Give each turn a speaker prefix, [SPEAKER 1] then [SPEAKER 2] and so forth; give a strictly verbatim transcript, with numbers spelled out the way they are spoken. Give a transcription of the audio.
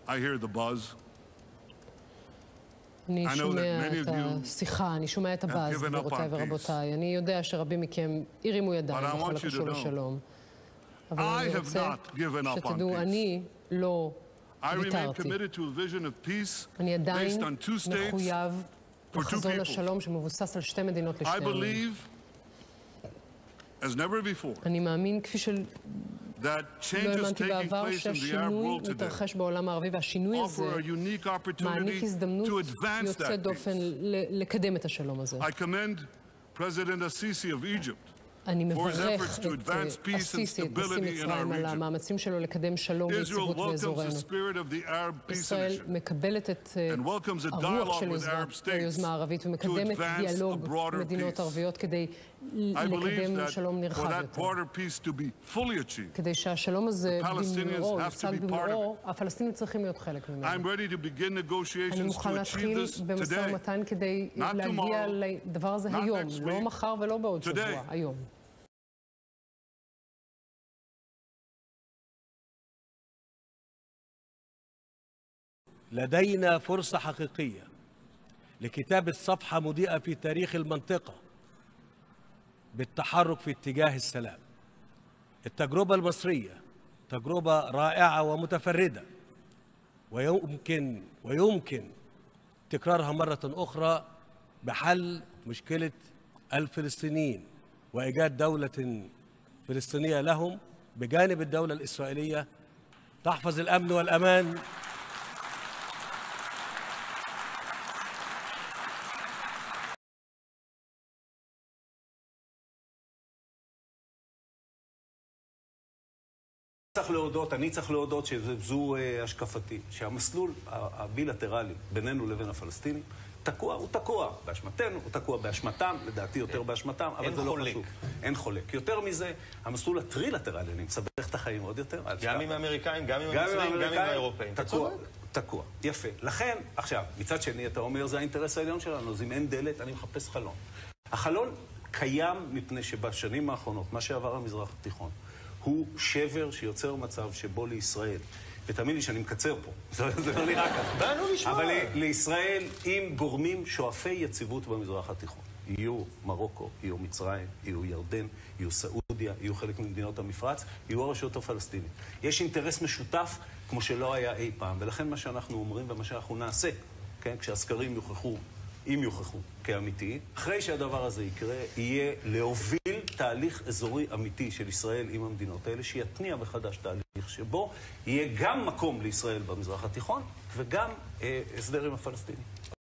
[SPEAKER 1] I hear the buzz.
[SPEAKER 2] אני שומע את השיחה, אני שומע את הבאז, גבירותיי ורבותיי. אני יודע שרבים מכם הרימו ידיים בכל הקשור לשלום. אבל אני רוצה שתדעו, אני לא ויתרתי. אני עדיין מחויב לחזון השלום שמבוסס על שתי מדינות לשני עמים. אני מאמין כפי של... לא האמנתי בעבר שהשינוי מתרחש בעולם הערבי, והשינוי הזה מעניק הזדמנות יוצאת דופן לקדם את השלום הזה. אני מברך את הסיסי, את נשיא מצרים, על המאמצים שלו לקדם שלום ויציבות באזורנו. ישראל מקבלת את הרוח של היוזמה הערבית ומקדמת דיאלוג מדינות ערביות כדי לקדם שלום נרחב יותר. כדי שהשלום הזה במלואו, יושג במלואו, הפלסטינים צריכים להיות חלק ממנו. אני מוכן להתחיל במשא ומתן כדי להגיע לדבר הזה היום, לא מחר ולא בעוד שבוע, היום.
[SPEAKER 3] لدينا فرصة حقيقية لكتابة صفحة مضيئة في تاريخ المنطقة بالتحرك في اتجاه السلام. التجربة المصرية تجربة رائعة ومتفردة، ويمكن ويمكن تكرارها مرة أخرى بحل مشكلة الفلسطينيين وإيجاد دولة فلسطينية لهم بجانب الدولة الإسرائيلية تحفظ الأمن والأمان
[SPEAKER 4] צריך להודות, אני צריך להודות שזו השקפתי, שהמסלול הבילטרלי בינינו לבין הפלסטינים תקוע, הוא תקוע באשמתנו, הוא תקוע באשמתם, לדעתי יותר באשמתם, אבל זה לא חשוב. אין חולק. יותר מזה, המסלול הטרילטרלי, אני מסבך את החיים עוד יותר.
[SPEAKER 5] גם עם האמריקאים, גם עם המצרים, גם עם האירופאים.
[SPEAKER 4] תקוע, תקוע. יפה. לכן, עכשיו, מצד שני, אתה אומר, זה האינטרס העליון שלנו, אז אם אין דלת, אני מחפש חלון. החלון קיים מפני שבשנים האחרונות, מה שעבר המזרח התיכון, הוא שבר שיוצר מצב שבו לישראל, ותאמין לי שאני מקצר פה, זה לא נראה ככה.
[SPEAKER 5] באנו לשמוע.
[SPEAKER 4] אבל לישראל עם גורמים שואפי יציבות במזרח התיכון. יהיו מרוקו, יהיו מצרים, יהיו ירדן, יהיו סעודיה, יהיו חלק ממדינות המפרץ, יהיו הרשות הפלסטינית. יש אינטרס משותף כמו שלא היה אי פעם, ולכן מה שאנחנו אומרים ומה שאנחנו נעשה, כן, כשהסקרים יוכחו, אם יוכחו כאמיתי, אחרי שהדבר הזה יקרה, יהיה להוביל תהליך אזורי אמיתי של ישראל עם המדינות האלה, שיתניע מחדש תהליך שבו יהיה גם מקום לישראל במזרח התיכון, וגם אה, הסדר עם הפלסטינים.